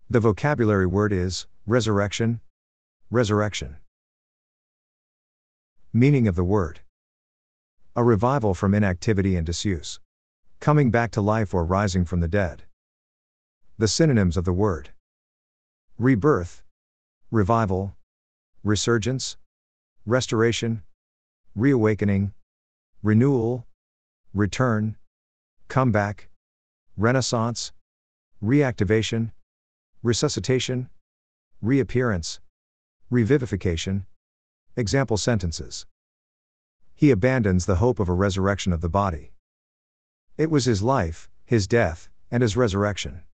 The vocabulary word is resurrection. Resurrection. Meaning of the word: a revival from inactivity and disuse. Coming back to life or rising from the dead. The synonyms of the word: rebirth, revival, resurgence, restoration, reawakening, renewal, return, comeback, renaissance, reactivation, resuscitation, reappearance, revivification. Example sentences: he abandons the hope of a resurrection of the body. It was his life, his death, and his resurrection.